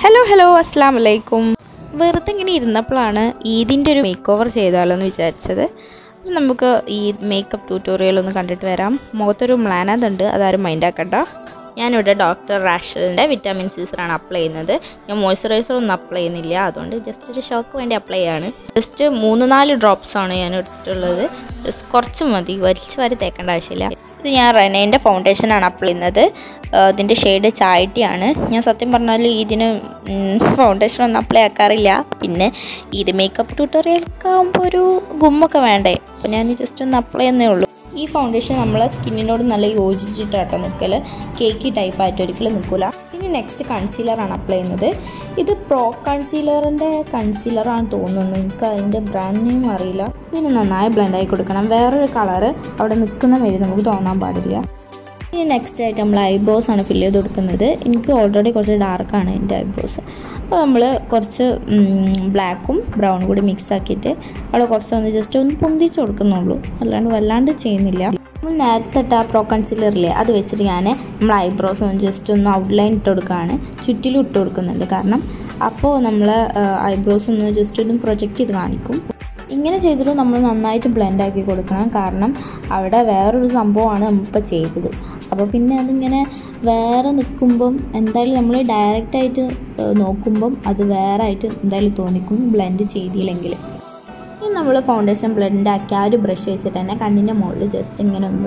Hello അസ്സലാമു അലൈക്കും. വെറുതെ ഇങ്ങനെ ഇരുന്നപ്പോഴാണ് ഈദിൻ്റെ ഒരു മേക്ക് ഓവർ ചെയ്താലോ എന്ന് വിചാരിച്ചത്. നമുക്ക് ഈ മേക്കപ്പ് ട്യൂട്ടോറിയൽ ഒന്ന് കണ്ടിട്ട് വരാം. മുഖത്തൊരു മ്ലാനതുണ്ട്, അതാരും മൈൻഡാക്കണ്ട. ഞാനിവിടെ ഡോക്ടർ റാഷലിൻ്റെ വിറ്റാമിൻ സീസറാണ് അപ്ലൈ ചെയ്യുന്നത്. ഞാൻ മോയ്സ്ചറൈസർ ഒന്നും അപ്ലൈ ചെയ്യുന്നില്ല, അതുകൊണ്ട് ജസ്റ്റ് ഒരു ഷോക്ക് വേണ്ടി അപ്ലൈ ചെയ്യാണ്. ജസ്റ്റ് 3-4 ഡ്രോപ്സാണ് ഞാൻ എടുത്തിട്ടുള്ളത്. ജസ്റ്റ് കുറച്ച് മതി, വലിച്ച് വാരി തേക്കേണ്ട ആവശ്യമില്ല. ഇത് ഞാൻ റെനേൻ്റെ ഫൗണ്ടേഷനാണ് അപ്ലൈ ചെയ്യുന്നത്. ഇതിൻ്റെ ഷെയ്ഡ് ചായട്ടിയാണ്. ഞാൻ സത്യം പറഞ്ഞാൽ ഇതിന് ഫൗണ്ടേഷൻ ഒന്നും അപ്ലൈ ആക്കാറില്ല. പിന്നെ ഇത് മേക്കപ്പ് ട്യൂട്ടോറിയലൊക്കെ ആകുമ്പോൾ ഒരു ഗുമ്മൊക്കെ വേണ്ടേ, അപ്പോൾ ഞാൻ ജസ്റ്റ് ഒന്ന് അപ്ലൈ ചെയ്യുന്നേ ഉള്ളൂ. ഈ ഫൗണ്ടേഷൻ നമ്മളെ സ്കിന്നിനോട് നല്ല യോജിച്ചിട്ടാട്ടോ നിൽക്കൽ, കേക്കി ടൈപ്പായിട്ട് ഒരിക്കലും നിൽക്കില്ല. ഇനി നെക്സ്റ്റ് കൺസീലറാണ് അപ്ലൈ ചെയ്യുന്നത്. ഇത് പ്രോ കൺസീലറിൻ്റെ കൺസീലറാണ് തോന്നുന്നു, എനിക്ക് അതിൻ്റെ ബ്രാൻഡ് നെയിം അറിയില്ല. ഇതിന് നന്നായി ബ്ലെൻഡായി കൊടുക്കണം, വേറൊരു കളറ് അവിടെ നിൽക്കുന്ന വഴി നമുക്ക് തോന്നാൻ പാടില്ല. ഇനി നെക്സ്റ്റ് ആയിട്ട് നമ്മൾ ഐബ്രോസ് ആണ് ഫില്ല് ചെയ്ത് കൊടുക്കുന്നത്. എനിക്ക് ഓൾറെഡി കുറച്ച് ഡാർക്കാണ് എൻ്റെ ഐബ്രോസ്, അപ്പോൾ നമ്മൾ കുറച്ച് ബ്ലാക്കും ബ്രൗണും കൂടി മിക്സ് ആക്കിയിട്ട് അവിടെ കുറച്ചൊന്ന് ജസ്റ്റ് ഒന്ന് പൊന്തിച്ച് കൊടുക്കുന്നുള്ളൂ, അല്ലാണ്ട് വല്ലാണ്ട് ചെയ്യുന്നില്ല. നമ്മൾ നേരത്തെ ഇട്ട പ്രോ കൺസീലറില്ലേ, അത് വെച്ചിട്ട് നമ്മൾ ഐബ്രോസ് ഒന്ന് ജസ്റ്റ് ഒന്ന് ഔട്ട്ലൈൻ ഇട്ട് കൊടുക്കുകയാണ്, ചുറ്റിലും ഇട്ട് കൊടുക്കുന്നുണ്ട്. കാരണം അപ്പോൾ നമ്മൾ ഐബ്രോസ് ഒന്ന് ജസ്റ്റ് ഒന്ന് പ്രൊജക്റ്റ് ചെയ്ത് കാണിക്കും. ഇങ്ങനെ ചെയ്തിട്ട് നമ്മൾ നന്നായിട്ട് ബ്ലെൻഡാക്കി കൊടുക്കണം, കാരണം അവിടെ വേറൊരു സംഭവമാണ് നമ്മളിപ്പോൾ ചെയ്തത്. അപ്പോൾ പിന്നെ അതിങ്ങനെ വേറെ നിൽക്കുമ്പം എന്തായാലും നമ്മൾ ഡയറക്റ്റായിട്ട് നോക്കുമ്പം അത് വേറെ ആയിട്ട് എന്തായാലും തോന്നിക്കും ബ്ലെൻഡ് ചെയ്തില്ലെങ്കിൽ. ഇനി നമ്മൾ ഫൗണ്ടേഷൻ ബ്ലെൻഡാക്കി ആ ഒരു ബ്രഷ് വെച്ചിട്ട് തന്നെ കണ്ണിൻ്റെ മുകളിൽ ജസ്റ്റ്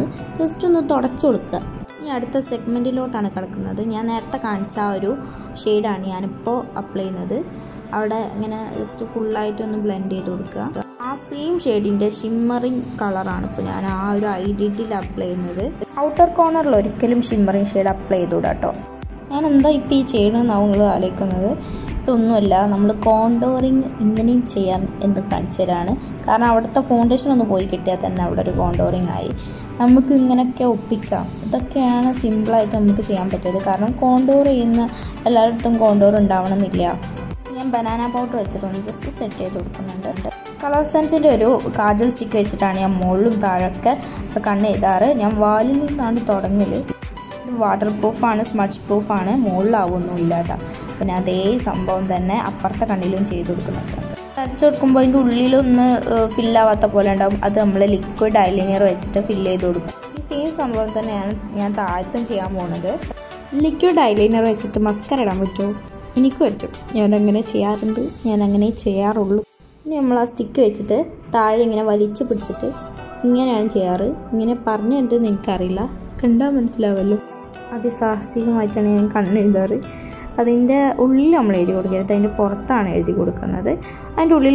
ഒന്ന് തുടച്ചു കൊടുക്കുക. ഇനി അടുത്ത സെഗ്മെൻറ്റിലോട്ടാണ് കിടക്കുന്നത്. ഞാൻ നേരത്തെ കാണിച്ച ആ ഒരു ഷെയ്ഡാണ് ഞാനിപ്പോൾ അപ്ലൈ ചെയ്യുന്നത്. അവിടെ ഇങ്ങനെ ജസ്റ്റ് ഫുള്ളായിട്ടൊന്ന് ബ്ലെൻഡ് ചെയ്ത് കൊടുക്കുക. ആ സെയിം ഷെയ്ഡിൻ്റെ ഷിമ്മറിങ് കളറാണ് ഇപ്പോൾ ഞാൻ ആ ഒരു ഐഡിറ്റിൽ അപ്ലൈ ചെയ്യുന്നത്. ഔട്ടർ കോർണറിൽ ഒരിക്കലും ഷിമ്മറിങ് ഷെയ്ഡ് അപ്ലൈ ചെയ്തുകൂടാ കേട്ടോ. ഞാൻ എന്താ ഇപ്പോൾ ഈ ചെയ്യണമെന്നാണ് നിങ്ങൾ ആലോചിക്കുന്നത്. ഇതൊന്നുമല്ല, നമ്മൾ കോണ്ടോറിങ് ഇങ്ങനെയും ചെയ്യാൻ എന്ന് കാണിച്ചു തരാണ്. കാരണം അവിടുത്തെ ഫൗണ്ടേഷൻ ഒന്ന് പോയി കിട്ടിയാൽ തന്നെ അവിടെ ഒരു കോണ്ടോറിങ് ആയി. നമുക്ക് ഇങ്ങനെയൊക്കെ ഒപ്പിക്കാം. ഇതൊക്കെയാണ് സിമ്പിളായിട്ട് നമുക്ക് ചെയ്യാൻ പറ്റിയത്. കാരണം കോണ്ടോർ ചെയ്യുന്ന എല്ലായിടത്തും കോണ്ടോർ ഉണ്ടാവണമെന്നില്ല. ഞാൻ ബനാന പൗഡർ വെച്ചിട്ടൊന്ന് ജസ്റ്റ് സെറ്റ് ചെയ്ത് കൊടുക്കുന്നുണ്ട്. കളർ സെൻസിൻ്റെ ഒരു കാജൽ സ്റ്റിക്ക് വെച്ചിട്ടാണ് ഞാൻ മുകളിലും താഴൊക്കെ കണ്ണ് എഴുതാറ്. ഞാൻ വാലിൽ നിന്നാണ് തുടങ്ങൽ. ഇത് വാട്ടർ പ്രൂഫാണ്, സ്മച്ച് പ്രൂഫാണ്, മുകളിലാവൊന്നുമില്ല കേട്ടോ. പിന്നെ അതേ സംഭവം തന്നെ അപ്പുറത്തെ കണ്ണിലും ചെയ്ത് കൊടുക്കുന്നുണ്ട്. വരച്ച് കൊടുക്കുമ്പോൾ അതിൻ്റെ ഉള്ളിലൊന്ന് ഫില്ലാവാത്ത പോലെ ഉണ്ടാകും, അത് നമ്മൾ ലിക്വിഡ് ഐലൈനർ വെച്ചിട്ട് ഫില്ല് ചെയ്ത് കൊടുക്കും. ഈ സെയിം സംഭവം തന്നെയാണ് ഞാൻ താഴത്തും ചെയ്യാൻ പോകുന്നത്. ലിക്വിഡ് ഐലൈനർ വെച്ചിട്ട് മസ്കാര ഇടാൻ പറ്റുമോ? എനിക്ക് പറ്റും, ഞാനങ്ങനെ ചെയ്യാറുണ്ട്, ഞാനങ്ങനെ ചെയ്യാറുള്ളൂ. ഇനി നമ്മൾ ആ സ്റ്റിക്ക് വെച്ചിട്ട് താഴെ ഇങ്ങനെ വലിച്ചു പിടിച്ചിട്ട് ഇങ്ങനെയാണ് ചെയ്യാറ്. ഇങ്ങനെ പറഞ്ഞു തരുന്നതെന്ന് എനിക്കറിയില്ല, കണ്ടാൽ മനസ്സിലാവല്ലോ. അതിസാഹസികമായിട്ടാണ് ഞാൻ കണ്ണെഴുതാറ്. അതിൻ്റെ ഉള്ളിൽ നമ്മൾ എഴുതി കൊടുക്കരുത്, അതിൻ്റെ പുറത്താണ് എഴുതി കൊടുക്കുന്നത്. അതിൻ്റെ ഉള്ളിൽ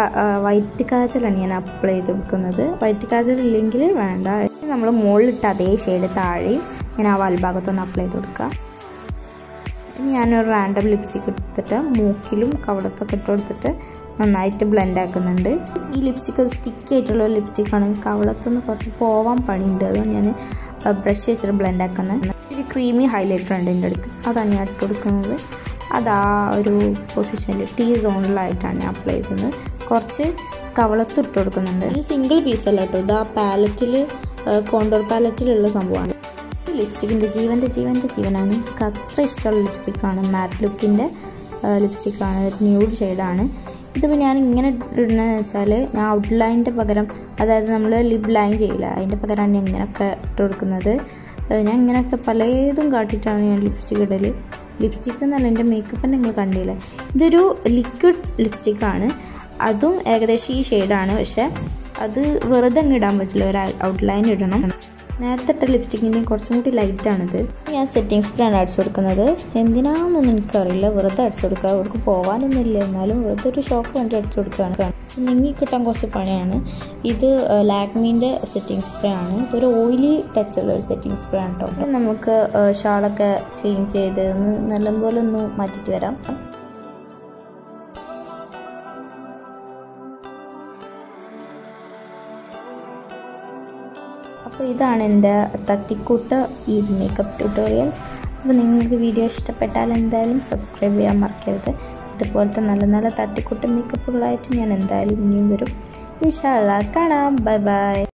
വൈറ്റ് കാജലാണ് ഞാൻ അപ്ലൈ ചെയ്ത് കൊടുക്കുന്നത്. വൈറ്റ് കാജൽ ഇല്ലെങ്കിൽ വേണ്ട. നമ്മൾ മുകളിലിട്ട് അതേ ഷെയ്ഡ് താഴെയും ഇങ്ങനെ ആ വൽഭാഗത്തൊന്ന് അപ്ലൈ ചെയ്ത് കൊടുക്കുക. ഇനി ഞാനൊരു റാൻഡം ലിപ്സ്റ്റിക്ക് എടുത്തിട്ട് മൂക്കിലും കവളത്തൊക്കെ ഇട്ട് കൊടുത്തിട്ട് നന്നായിട്ട് ബ്ലെൻഡ് ആക്കുന്നുണ്ട്. ഈ ലിപ്സ്റ്റിക്ക് ഒരു സ്റ്റിക്കി ആയിട്ടുള്ള ലിപ്സ്റ്റിക്കാണ്, കവളത്തുനിന്ന് കുറച്ച് പോവാൻ പണിയുണ്ട്, അതുകൊണ്ട് ഞാൻ ബ്രഷ് വെച്ചിട്ട് ബ്ലെൻഡ് ആക്കുന്നത്. ഒരു ക്രീമി ഹൈലൈറ്റർ ഉണ്ട് എൻ്റെ അടുത്ത്, അതാണ് ഞാൻ ഇട്ട് കൊടുക്കുന്നത്. അതാ ഒരു പൊസിഷനിൽ T സോണിലായിട്ടാണ് ഞാൻ അപ്ലൈ ചെയ്യുന്നത്. കുറച്ച് കവളത്ത് ഇട്ട് കൊടുക്കുന്നുണ്ട്. ഈ സിംഗിൾ പീസല്ല കേട്ടോ, ഇത് ആ പാലറ്റിൽ കോണ്ടോർ പാലറ്റിലുള്ള സംഭവമാണ്. ലിപ്സ്റ്റിക്കിൻ്റെ ജീവനാണ്. എനിക്ക് അത്ര ഇഷ്ടമുള്ള ലിപ്സ്റ്റിക്കാണ്. മാറ്റ് ലുക്കിൻ്റെ ലിപ്സ്റ്റിക്കാണ്, ന്യൂഡ് ഷെയ്ഡാണ്. ഇതിപ്പോൾ ഞാൻ ഇങ്ങനെ ഇടുന്നതെന്ന് വെച്ചാൽ ഞാൻ ഔട്ട്ലൈനിൻ്റെ പകരം, അതായത് നമ്മൾ ലിപ് ലൈൻ ചെയ്യില്ല, അതിൻ്റെ പകരമാണ് ഞാൻ ഇങ്ങനെയൊക്കെ ഇട്ട് കൊടുക്കുന്നത്. ഞാൻ ഇങ്ങനെയൊക്കെ പലതും കാട്ടിയിട്ടാണ് ഞാൻ ലിപ്സ്റ്റിക്ക് ഇടൽ. ലിപ്സ്റ്റിക്ക് എന്നല്ല, എൻ്റെ മേക്കപ്പ് നിങ്ങൾ കണ്ടില്ല. ഇതൊരു ലിക്വിഡ് ലിപ്സ്റ്റിക്കാണ്, അതും ഏകദേശം ഈ ഷെയ്ഡാണ്. പക്ഷേ അത് വെറുതെ അങ്ങ് ഇടാൻ പറ്റില്ല, ഒരു ഔട്ട്ലൈൻ ഇടണം. നേരത്തെ ഇട്ട ലിപ്സ്റ്റിക്കിൻ്റെ കുറച്ചും കൂടി ലൈറ്റാണിത്. ഞാൻ സെറ്റിംഗ് സ്പ്രേ ആണ് അടിച്ചു കൊടുക്കുന്നത്. എന്തിനാണെന്നൊന്നും എനിക്കറിയില്ല, വെറുതെ അടിച്ചു കൊടുക്കുക. അവർക്ക് പോകാനൊന്നും ഇല്ല, എന്നാലും വെറുതെ ഒരു ഷോക്ക് വേണ്ടി അടിച്ചു കൊടുക്കുകയാണ്. നീങ്ങി കിട്ടാൻ കുറച്ച് പണിയാണ്. ഇത് ലാക്മീൻ്റെ സെറ്റിംഗ് സ്പ്രേ ആണ്. ഇതൊരു ഓയിലി ടച്ചുള്ള ഒരു സെറ്റിംഗ് സ്പ്രേ ആണ് കേട്ടോ. നമുക്ക് ഷാളൊക്കെ ചേഞ്ച് ചെയ്ത് നല്ലപോലെ ഒന്ന് മാറ്റിയിട്ട് വരാം. അപ്പോൾ ഇതാണ് എൻ്റെ തട്ടിക്കൂട്ട് ഈ മേക്കപ്പ് ട്യൂട്ടോറിയൽ. അപ്പോൾ നിങ്ങൾക്ക് വീഡിയോ ഇഷ്ടപ്പെട്ടാൽ എന്തായാലും സബ്സ്ക്രൈബ് ചെയ്യാൻ മറക്കരുത്. ഇതുപോലത്തെ നല്ല നല്ല തട്ടിക്കൂട്ട് മേക്കപ്പുകളായിട്ട് ഞാൻ എന്തായാലും ഇനിയും വരും. ഇൻഷാ അല്ലാഹ് കാണാം. Bye by.